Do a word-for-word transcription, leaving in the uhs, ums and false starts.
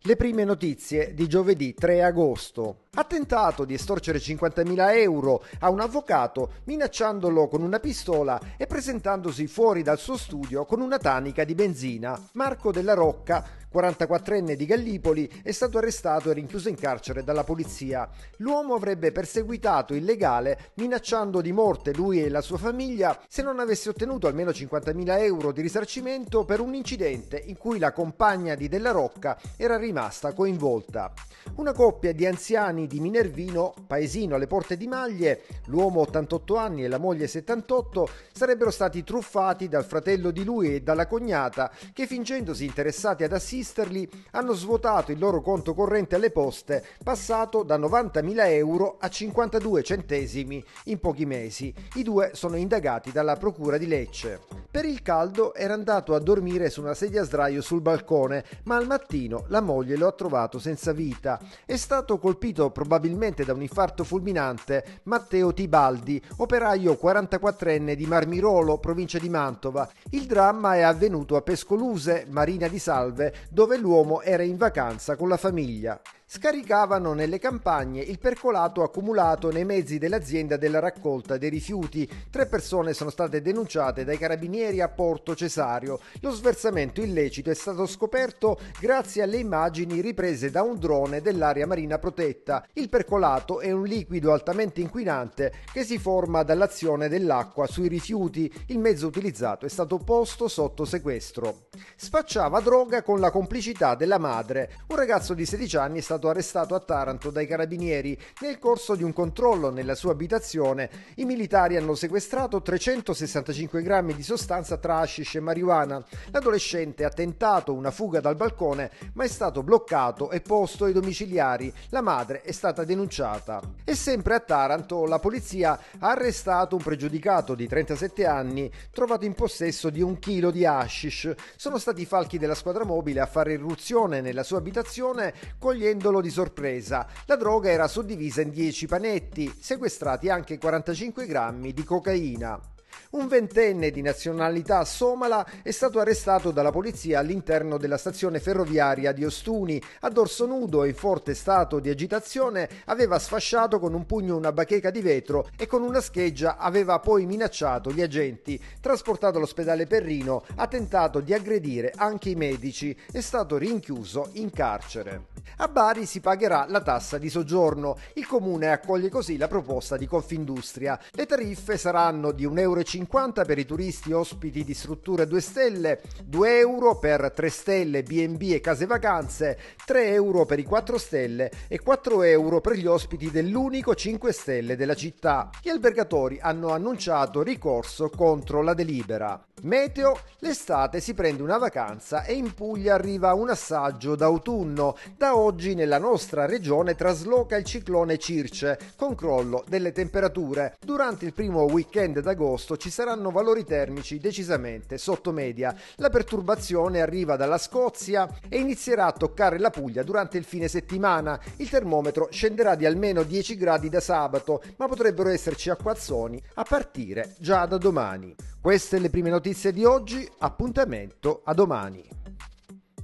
Le prime notizie di giovedì tre agosto. Ha tentato di estorcere cinquantamila euro a un avvocato minacciandolo con una pistola e presentandosi fuori dal suo studio con una tanica di benzina. Marco Della Rocca, quarantaquattrenne di Gallipoli, è stato arrestato e rinchiuso in carcere dalla polizia. L'uomo avrebbe perseguitato il legale minacciando di morte lui e la sua famiglia se non avesse ottenuto almeno cinquantamila euro di risarcimento per un incidente in cui la compagna di Della Rocca era rimasta coinvolta. Una coppia di anziani di Minervino, paesino alle porte di Maglie, l'uomo ottantotto anni e la moglie settantotto, sarebbero stati truffati dal fratello di lui e dalla cognata che, fingendosi interessati ad assisterli, hanno svuotato il loro conto corrente alle poste, passato da novantamila euro a cinquantadue centesimi in pochi mesi. I due sono indagati dalla procura di Lecce. Per il caldo era andato a dormire su una sedia a sdraio sul balcone, ma al mattino la moglie lo ha trovato senza vita. È stato colpito probabilmente da un infarto fulminante Matteo Tibaldi, operaio quarantaquattrenne di Marmirolo, provincia di Mantova. Il dramma è avvenuto a Pescoluse, Marina di Salve, dove l'uomo era in vacanza con la famiglia. Scaricavano nelle campagne il percolato accumulato nei mezzi dell'azienda della raccolta dei rifiuti. Tre persone sono state denunciate dai carabinieri a Porto Cesario. Lo sversamento illecito è stato scoperto grazie alle immagini riprese da un drone dell'area marina protetta. Il percolato è un liquido altamente inquinante che si forma dall'azione dell'acqua sui rifiuti. Il mezzo utilizzato è stato posto sotto sequestro. Spacciava droga con la complicità della madre. Un ragazzo di sedici anni è stato arrestato a Taranto dai carabinieri. Nel corso di un controllo nella sua abitazione, i militari hanno sequestrato trecentosessantacinque grammi di sostanza tra hashish e marijuana. L'adolescente ha tentato una fuga dal balcone, ma è stato bloccato e posto ai domiciliari. La madre è stata denunciata. E sempre a Taranto la polizia ha arrestato un pregiudicato di trentasette anni trovato in possesso di un chilo di hashish. Sono stati i falchi della squadra mobile a fare irruzione nella sua abitazione cogliendo di sorpresa. La droga era suddivisa in dieci panetti, sequestrati anche quarantacinque grammi di cocaina. Un ventenne di nazionalità somala è stato arrestato dalla polizia all'interno della stazione ferroviaria di Ostuni. A dorso nudo e in forte stato di agitazione aveva sfasciato con un pugno una bacheca di vetro e con una scheggia aveva poi minacciato gli agenti. Trasportato all'ospedale Perrino, ha tentato di aggredire anche i medici. È stato rinchiuso in carcere. A Bari si pagherà la tassa di soggiorno. Il comune accoglie così la proposta di Confindustria. Le tariffe saranno di un euro e cinquanta per i turisti ospiti di strutture due stelle, due euro per tre stelle, bi e bi e case vacanze, tre euro per i quattro stelle e quattro euro per gli ospiti dell'unico cinque stelle della città. Gli albergatori hanno annunciato ricorso contro la delibera. Meteo: l'estate si prende una vacanza e in Puglia arriva un assaggio d'autunno. Da oggi nella nostra regione trasloca il ciclone Circe con crollo delle temperature. Durante il primo weekend d'agosto ci saranno valori termici decisamente sotto media. La perturbazione arriva dalla Scozia e inizierà a toccare la Puglia durante il fine settimana. Il termometro scenderà di almeno dieci gradi da sabato, ma potrebbero esserci acquazzoni a partire già da domani. Queste le prime notizie di oggi, appuntamento a domani.